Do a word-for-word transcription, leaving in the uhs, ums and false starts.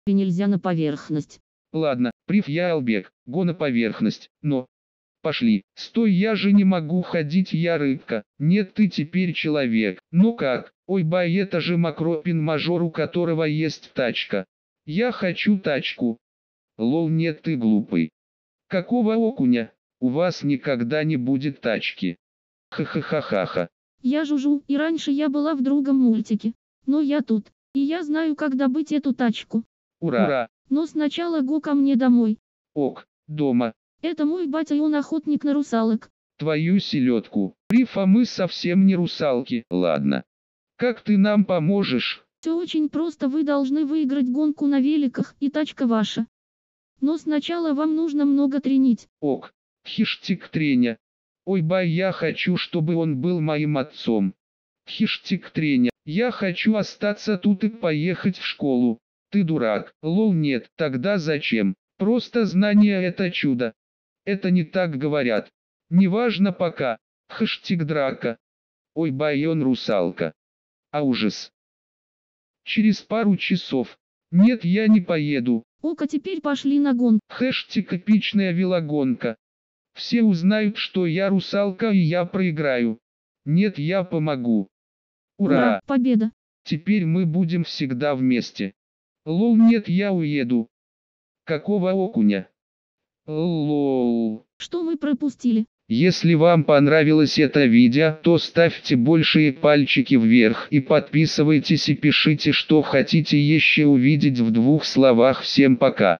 И нельзя на поверхность. Ладно, прив я Албек, го на поверхность, но... Пошли. Стой, я же не могу ходить, я рыбка. Нет, ты теперь человек. Ну как? Ой, бай, это же Макропин мажор, у которого есть тачка. Я хочу тачку. Лол, нет, ты глупый. Какого окуня? У вас никогда не будет тачки. Ха-ха-ха-ха-ха. Я Жужу, и раньше я была в другом мультике. Но я тут, и я знаю, как добыть эту тачку. Ура! Ура! Но сначала го ко мне домой. Ок, дома. Это мой батя, и он охотник на русалок. Твою селедку. Прив, а мы совсем не русалки. Ладно. Как ты нам поможешь? Все очень просто, вы должны выиграть гонку на великах, и тачка ваша. Но сначала вам нужно много тренить. Ок. Хиштик треня. Ой, бай, я хочу, чтобы он был моим отцом. Хиштик треня. Я хочу остаться тут и поехать в школу. Ты дурак. Лол, нет. Тогда зачем? Просто знание — это чудо. Это не так говорят. Неважно пока. Хэштег драка. Ой, бай, он русалка. А ужас. Через пару часов. Нет, я не поеду. Ок, а теперь пошли на гонку. Хэштег эпичная велогонка. Все узнают, что я русалка, и я проиграю. Нет, я помогу. Ура! Ура, победа. Теперь мы будем всегда вместе. Лол, нет, я уеду. Какого окуня? Лол. Что мы пропустили? Если вам понравилось это видео, то ставьте большие пальчики вверх и подписывайтесь и пишите, что хотите еще увидеть в двух словах. Всем пока.